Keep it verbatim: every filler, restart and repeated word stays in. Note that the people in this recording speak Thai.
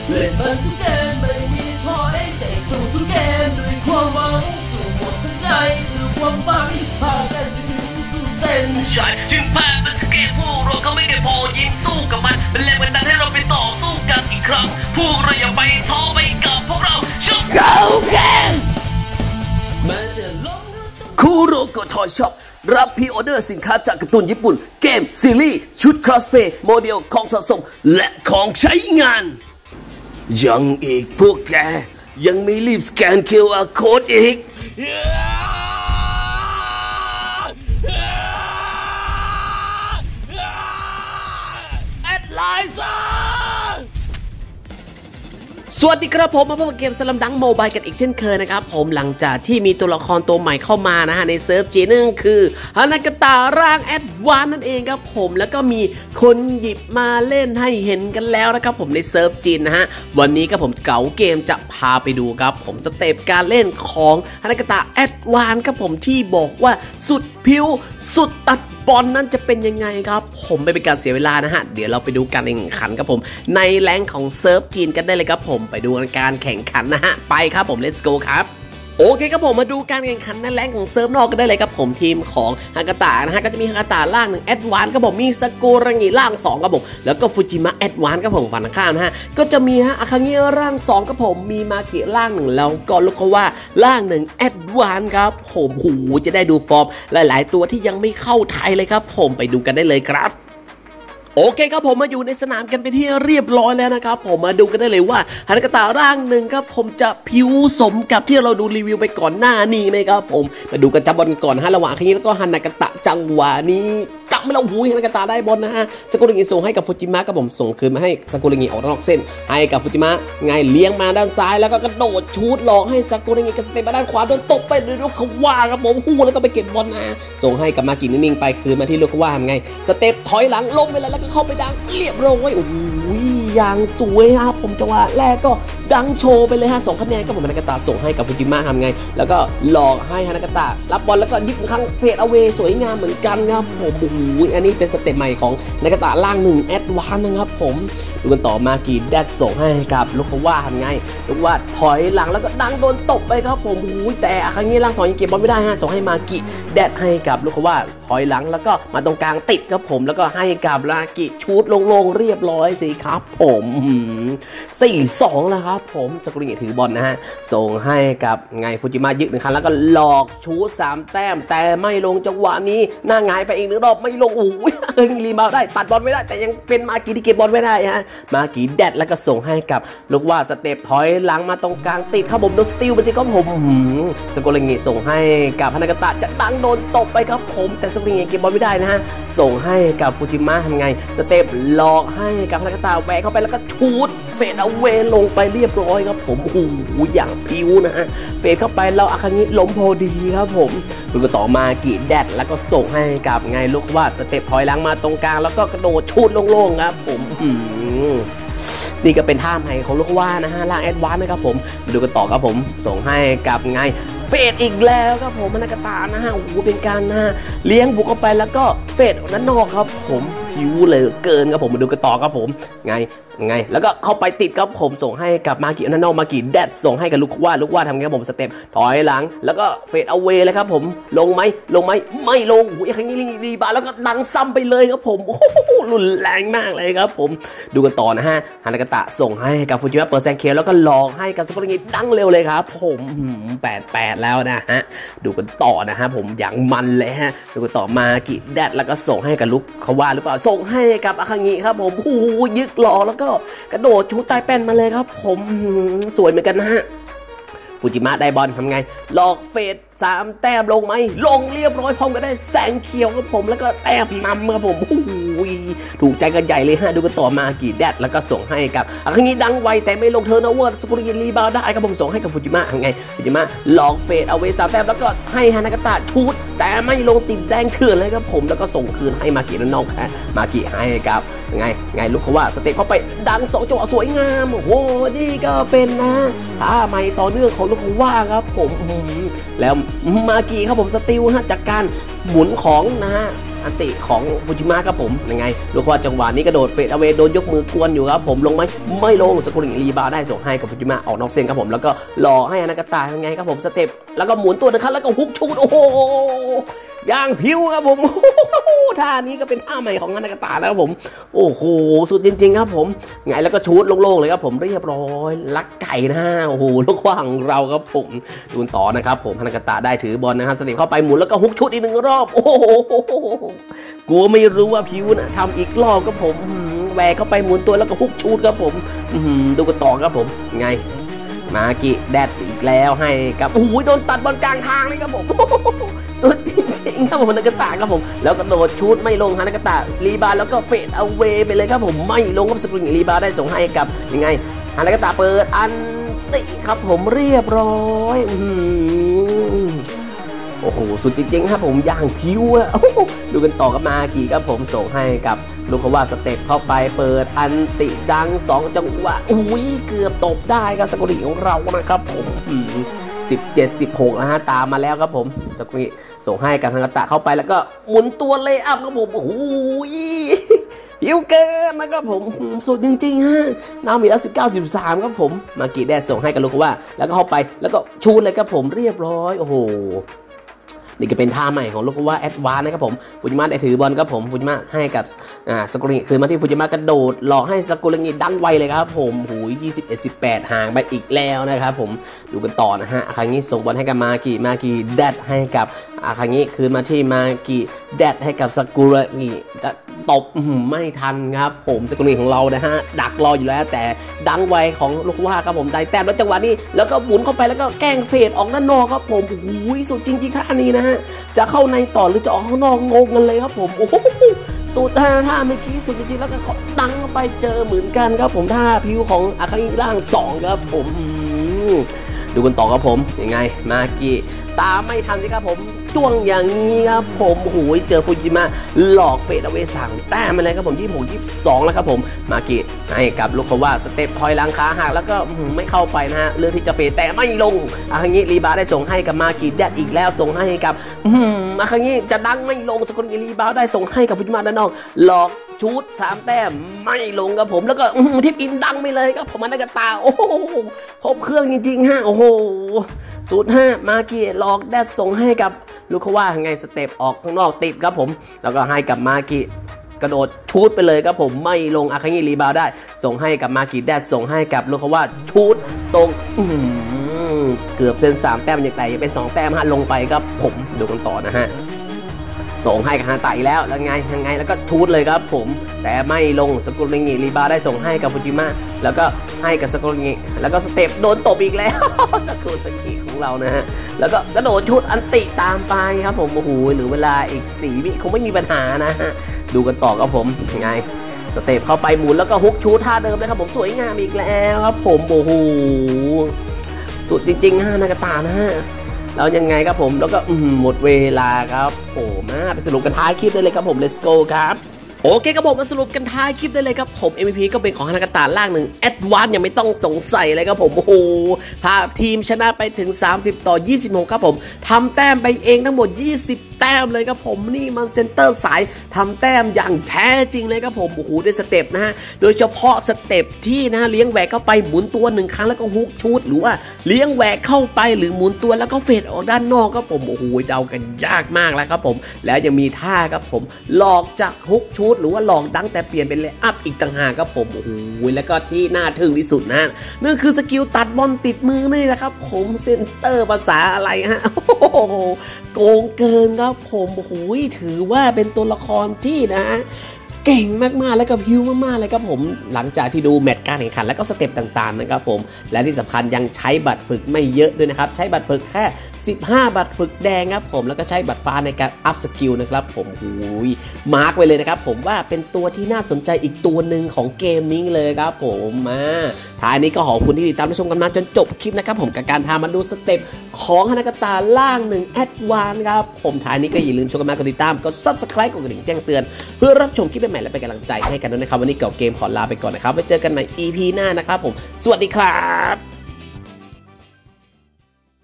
เล่นมันทุกเกมไม่มีท้อใจสู้ทุกเกมด้วยความหวังสู้หมดทั้งใจคือความฝันพากันไปถึงสู่เส้นชัยถึงแพ้เป็นสเกตพวกเราเขาไม่ได้พอยิงสู้กับมันเป็นแรงบันดาลให้เราไปต่อสู้กันอีกครั้งพวกเราอย่าไปท้อไปกับพวกเราชุบ Go Game มันจะล้มคูโรโกทอยช็อปรับพรีออเดอร์สินค้าจากการ์ตูนญี่ปุ่นเกมซีรีส์ชุดครอสเพย์โมเดลของสะสมและของใช้งานยังอีกพวกแกยังไม่รีบสแกน คิว อาร์ Code อีกแอดไลน์ซ่าสวัสดีครับผมมาพบกับเกมสลัมดังโมบายกันอีกเช่นเคยนะครับผมหลังจากที่มีตัวละครตัวใหม่เข้ามานะฮะในเซิร์ฟจีนึงคือฮานากาตะร่างแอดวานนั่นเองครับผมแล้วก็มีคนหยิบมาเล่นให้เห็นกันแล้วนะครับผมในเซิร์ฟจีนนะฮะวันนี้ก็ผมเก๋าเกมจะพาไปดูครับผมสเต็ปการเล่นของฮานากาตะแอดวานครับผมที่บอกว่าสุดพิ้วสุดตัดบอลนั้นจะเป็นยังไงครับผมไม่เป็นการเสียเวลานะฮะเดี๋ยวเราไปดูการแข่งขันครับผมในแรงของเซิร์ฟจีนกันได้เลยครับผมไปดูการแข่งขันนะฮะไปครับผม let's go ครับโอเคครับผมมาดูการแข่งขันในแรงของเซิร์ฟนอกกันได้เลยครับผมทีมของฮากาตะนะฮะก็จะมีฮากาตะล่างหนึ่งแอดวานซ์ครับผมมีสกุรังิล่างสองครับผมแล้วก็ฟูจิมะแอดวานซ์ครับผมฝั่งข้างนะฮะก็จะมีฮะอาคางิร่างสองครับผมมีมากิล่างหนึ่งแล้วก็ลูกเขาว่าล่างหนึ่งแอดวานซ์ครับผมหูจะได้ดูฟอร์มหลายๆตัวที่ยังไม่เข้าไทยเลยครับผมไปดูกันได้เลยครับโอเคครับผมมาอยู่ในสนามกันไปที่เรียบร้อยแล้วนะครับผมมาดูกันได้เลยว่าฮานากาตะร่างหนึ่งครับผมจะผิวสมกับที่เราดูรีวิวไปก่อนหน้านี้ไหมครับผมมาดูกันจับบอลก่อนฮะระหว่างครั้งนี้แล้วก็ฮานากาตะจังหวะนี้จับไม่แล้วหูฮานากาตะได้บอลนะฮะสกุลงิส่งให้กับฟูจิมะครับผมส่งคืนมาให้สกุลงิออกนอกเส้นให้กับฟูจิมะไงเลี้ยงมาด้านซ้ายแล้วก็กระโดดชูดหลอกให้สกุลงิกระสเตปมาด้านขวาโดนตบไปโดยลูกเขาว่าครับผมหูแล้วก็ไปเก็บบอลนะส่งให้กับมากินิ่งๆไปคืนมาที่ลูกเขาว่าทำไงสเต็ปถอยหลังล้มไปแล้วแล้วก็เข้าไปดังเรียบร้อยโอ้โหอย่างสวยครับผมจังหวะแรกก็ดังโชว์ไปเลยฮะสองคะแนนก็ผมฮานากาตะส่งให้กับฟูจิมะทำไงแล้วก็หลอกให้ฮานากาตะรับบอลแล้วก็ยิงครั้งเฟดเอาเวสวยงามเหมือนกันครับผมโอ้โหอันนี้เป็นสเต็ปใหม่ของฮานากาตะล่างหนึ่งแอดวานซ์นะครับผมดูกันต่อมากีแดดส่งให้กับลูกเขาว่าทำไงลูกว่าถอยหลังแล้วก็ดังโดนตบไปครับผมโอ้โหแต่ครั้งนี้ล่างสองยังเก็บบอลไม่ได้ฮะส่งให้มากิแดดให้กับลูกเขาว่าถอยหลังแล้วก็มาตรงกลางติดครับผมแล้วก็ให้กับลากิชูดลงๆเรียบร้อยสิครับผมสี่สองแล้วครับผมสกุลงิถือบอลนะฮะส่งให้กับไงฟูจิมะยึดหนึ่งครั้งแล้วก็หลอกชูดสามแต้มแต่ไม่ลงจังหวะนี้หน้าหงายไปอีกหนึ่งรอบไม่ลงโอ้ยเอ้ยรีบาวได้ตัดบอลไม่ได้แต่ยังเป็นมากิที่เก็บบอลไม่ได้ฮะมากิแดดแล้วก็ส่งให้กับลูกว่าสเต็ปถอยหลังมาตรงกลางติดครับผมโดนสติลไปสิครับผมสกุลงิส่งให้กับฮานากาตะจะดังโดนตบไปครับผมแต่สกุลงิเก็บบอลไม่ได้นะฮะส่งให้กับฟูจิมะทำไงสเต็ปหลอกให้กับฮานากาตะแหวกเข้าไปแล้วก็ชูดเฟดเอาเวลงไปเรียบร้อยครับผมโอ้โหอย่างพิ้วนะฮะเฟดเข้าไปแล้วอาคางิล้มพอดีครับผมดูกันต่อมากีแดดแล้วก็ส่งให้กับไงลูกว่าสเต็ปถอยหลังมาตรงกลางแล้วก็กระโดดชูดโล่งๆครับผมนี่ก็เป็นท่าใหม่ของลูกว่านะฮะล่างแอดวานซ์นะครับผมมาดูกันต่อครับผมส่งให้กับไงเฟดอีกแล้วครับผมฮานากาตะนะฮะโอ้โหเป็นการนะฮะเลี้ยงบุกเข้าไปแล้วก็เฟดด้านนอกครับผมผิวเลยเกินครับผมมาดูกันต่อครับผมไงไงแล้วก็เข้าไปติดครับผมส่งให้กับมากิอันนอกมากิแดดส่งให้กับลูกว่าลูกว่าทำไงครับผมสเต็ปถอยหลังแล้วก็เฟดเอาเวเลยครับผมลงไหมลงไหมไม่ลงอุ้ยครั้งนี้รีบาแล้วก็ดังซ้ำไปเลยครับผมโอ้โหรุนแรงมากเลยครับผมดูกันต่อนะฮะฮานากาตะส่งให้กับฟูจิมะเปิดแซงเคแล้วก็หลอกให้กับสกุลงิดังเร็วเลยครับผมแปดแปดแล้วนะฮะดูกันต่อนะฮะผมอย่างมันเลยฮะดูกันต่อมากิแดดแล้วก็ส่งให้กับลูกเขาว่าหรือเปล่าส่งให้กับอาคางิครับผมโอ้โหยึกหลอกแล้วก็กระโดดชูใต้แป้นมาเลยครับผมสวยเหมือนกันนะฮะฟูจิมะได้บอลทำไงหลอกเฟดสามแต้มลงไหมลงเรียบร้อยพร้อมกันได้แสงเขียวครับผมแล้วก็แต้มนำครับผมโอ้โหถูกใจกันใหญ่เลยฮะดูกันต่อมากีแดดแล้วก็ส่งให้กับครั้งนี้ดังไวแต่ไม่ลงเทอร์นโอเวอร์สกุลงิรีบาวได้ครับผมส่งให้กับฟูจิมะทำไงฟูจิมะหลอกเฟดเอาไว้สามแต้มแล้วก็ให้ฮานากาตะชูดแต่ไม่ลงติดแดงเถื่อนเลยครับผมแล้วก็ส่งคืนให้มากิด้านนอกฮะมากิให้กับไงไงลูกเขาว่าสเต็ปเข้าไปดังสองจังหวะสวยงามโอ้โหนี่ก็เป็นนะท่าใหม่ต่อเนื่องของลูกเขาว่าครับผมแล้วมากิครับผมสติลฮะจากการหมุนของนะฮะอันติของฟูจิมะครับผมยังไงดูว่าจังหวะนี้กระโดดเฟดเอาเวโดนยกมือกวนอยู่ครับผมลงไหมไม่ลงสกุลิงรีบาได้ส่งให้กับฟูจิมะออกนอกเส้นครับผมแล้วก็รอให้ฮานากาตะยังไงครับผมสเต็ปแล้วก็หมุนตัวนะครับแล้วก็ฮุกชูดโอ้โหย่างผิวครับผมท่านี้ก็เป็นท่าใหม่ของฮานากาตะแล้วครับผมโอ้โหสุดจริงๆครับผมไงแล้วก็ชูดโล่งๆเลยครับผมเรียบร้อยลักไก่นะโอ้โหลูกว่างเราครับผมดูต่อนะครับผมฮานากาตะได้ถือบอลนะฮะสเต็ปเข้าไปหมุนแล้วก็ฮุกชูดอีกหนึ่งรอบโอ้โหกูไม่รู้ว่าผิวนะทำอีกรอบครับผมแหวกเข้าไปหมุนตัวแล้วก็ฮุกชูดครับผมดูกันต่อครับผมไงมากิแดดอีกแล้วให้กับโอ้โหโดนตัดบอลกลางทางเลยครับผมสุดจริงๆครับผมฮานากาตะครับผมแล้วก็โดดชูดไม่ลงฮานากาตะรีบาแล้วก็เฟดเอาเวไปเลยครับผมไม่ลงครับสปริงรีบาได้ส่งให้กับยังไงฮานากาตะเปิดอันติครับผมเรียบร้อยโอ้โหสุดจริงๆครับผมย่างผิวอะดูกันต่อกับมากิครับผมส่งให้กับลูกว่าสเต็ปเข้าไปเปิดอันติดังสองจังหวะอุ้ยเกือบตบได้ครับสกุลิของเรานะครับผมสิบเจ็ด สิบหกนะฮะตามมาแล้วครับผมสกุลิส่งให้กับฮานากาตะเข้าไปแล้วก็หมุนตัวเลย์อัพครับผมโอ้ยผิวเกินนะครับผมสุดจริงๆฮะน้ำมีแล้วสิบเก้า สิบสามครับผมมากิได้ส่งให้กับลูกว่าแล้วก็เข้าไปแล้วก็ชูดเลยครับผมเรียบร้อยโอ้โหนี่ก็เป็นท่าใหม่ของลูกว่าแอดวานนะครับผมฟูจิมะได้ถือบอลครับผมฟูจิมะให้กับอ่าสกุลิคืนมาที่ฟูจิมะกระโดดหลอกให้สกุลิดังไวเลยครับผมหูยยี่สิบเอ็ด สิบแปดห่างไปอีกแล้วนะครับผมดูกันต่อนะฮะอาคางิส่งบอลให้กับมากิมากิแดดให้กับอาคางิคืนมาที่มากิแดดให้กับสกุลิจะตบไม่ทันครับผมสกุลิของเรานะฮะดักรออยู่แล้วแต่ดังไวของลูกว่าครับผมได้แต้มแล้วจังหวะนี้แล้วก็หมุนเข้าไปแล้วก็แกล้งเฟดออกด้านนอกครับผมหูยสุดจริงๆท่านี้นะจะเข้าในต่อหรือจะออกข้างนอกงงกันเลยครับผมโอ้โหสุดท่าท่าเมื่อกี้สุดจริงๆแล้วก็ดังไปเจอเหมือนกันครับผมท่าผิวของอาคางิร่างสองครับผมดูกันต่อครับผมยังไงมากิตามไม่ทันสิครับผมจ้วงอย่างนี้ครับผมโอ้โหเจอฟูจิมะหลอกเฟดเอาไว้สั่งแต้มมาเลยครับผมที่ผมยี่สิบสองแล้วครับผมมากิให้กับลูกว่าสเต็ปถอยหลังขาหักแล้วก็ไม่เข้าไปนะฮะเรื่องที่จะเฟดแต่ไม่ลงอาคางิรีบาได้ส่งให้กับมากิแดดอีกแล้วส่งให้กับอาคางิจะดังไม่ลงสกุลรีบาได้ส่งให้กับฟูจิมะด้านนอกหลอกชุดสามแต้มไม่ลงครับผมแล้วก็ทิปอินดังไปเลยครับผมฮานากาตะโอ้โหครบเครื่องจริงๆฮะโอ้โหสูตรห้ามาเกียหลอกแดดส่งให้กับลูกว่าไงสเต็ปออกข้างนอกติดครับผมแล้วก็ให้กับมากิกระโดดชูดไปเลยครับผมไม่ลงอาคางิรีบาวได้ส่งให้กับมากิแดดส่งให้กับลูกว่าชูดตรงเกือบเส้นสามแต้มอย่างไรยังเป็นสองแต้มฮะลงไปครับผมดูกันต่อนะฮะส่งให้กับฮานตะอีกแล้วแล้วไงยังไงแล้วก็ชูดเลยครับผมแต่ไม่ลงสกุลิงิรีบาได้ส่งให้กับฟูจิมะแล้วก็ให้กับสกุลิงิแล้วก็สเต็ปโดนตบอีกแล้วสกุลิงิของเรานะฮะแล้วก็กระโดดชุดอันติตามไปครับผมโอ้โหหรือเวลาอีกสี่วิคงไม่มีปัญหานะฮะดูกันต่อครับผมยังไงสเต็ปเข้าไปหมุนแล้วก็ฮุกชูท่าเดิมเลยครับผมสวยงามอีกแล้วครับผมโอ้โหสุดจริงๆฮะนากาตะนะฮะแล้วยังไงครับผมแล้วก็หมดเวลาครับโอ้มาไปสรุปกันท้ายคลิปได้เลยครับผม let's go ครับโอเคครับผมมาสรุปกันท้ายคลิปได้เลยครับผม เอ็ม วี พี ก็เป็นของฮานากาตะล่างหนึ่งแอดวานซ์ยังไม่ต้องสงสัยเลยครับผมโอ้โหพาทีมชนะไปถึงสามสิบต่อยี่สิบหกครับผมทำแต้มไปเองทั้งหมดยี่สิบแต้มเลยครับผมนี่มันเซนเตอร์สายทำแต้มอย่างแท้จริงเลยครับผมโอ้โหด้วยสเต็ปนะฮะโดยเฉพาะสเต็ปที่นะเลี้ยงแหวกเข้าไปหมุนตัวหนึ่งครั้งแล้วก็ฮุกชูดหรือว่าเลี้ยงแหวกเข้าไปหรือหมุนตัวแล้วก็เฟดออกด้านนอกครับผมโอ้โหเดากันยากมากแล้วครับผมแล้วยังมีท่าครับผมหลอกจากฮุกชูดหรือว่าหลอกดังแต่เปลี่ยนเป็นเลย์อัพอีกต่างหากครับผมโอ้โหแล้วก็ที่น่าทึ่งที่สุดนะนั่นคือสกิลตัดบอลติดมือนี่แหละครับผมเซนเตอร์ภาษาอะไรฮะโกงเกินครับผมโอ้โหถือว่าเป็นตัวละครที่นะฮะเก่งมากๆแล้วก็พิ้วมากๆเลยครับผมหลังจากที่ดูแมตช์การแข่งขันแล้วก็สเต็ปต่างๆนะครับผมและที่สำคัญยังใช้บัตรฝึกไม่เยอะด้วยนะครับใช้บัตรฝึกแค่สิบห้าบัตรฝึกแดงครับผมแล้วก็ใช้บัตรฟ้าในการอัพสกิลนะครับผมโอ้ยมาร์กไว้เลยนะครับผมว่าเป็นตัวที่น่าสนใจอีกตัวหนึ่งของเกมนี้เลยครับผมมาท้ายนี้ก็ขอบคุณที่ติดตามรับชมกันมาจนจบคลิปนะครับผมกับการพามาดูสเต็ปของฮานากาตะล่างหนึ่งแอดวานซ์ครับผมท้ายนี้ก็อย่าลืมชมกันมากดติดตามกด ซับสไครบ์ กดกระดิ่งแจ้งเตือนเพื่อรับชมคลิปใหม่ๆและเป็นกำลังใจให้กันด้วยนะครับวันนี้เก่าเกมขอลาไปก่อนนะครับไว้เจอกันใหม่ อี พี หน้านะครับผมสวัสดีครับ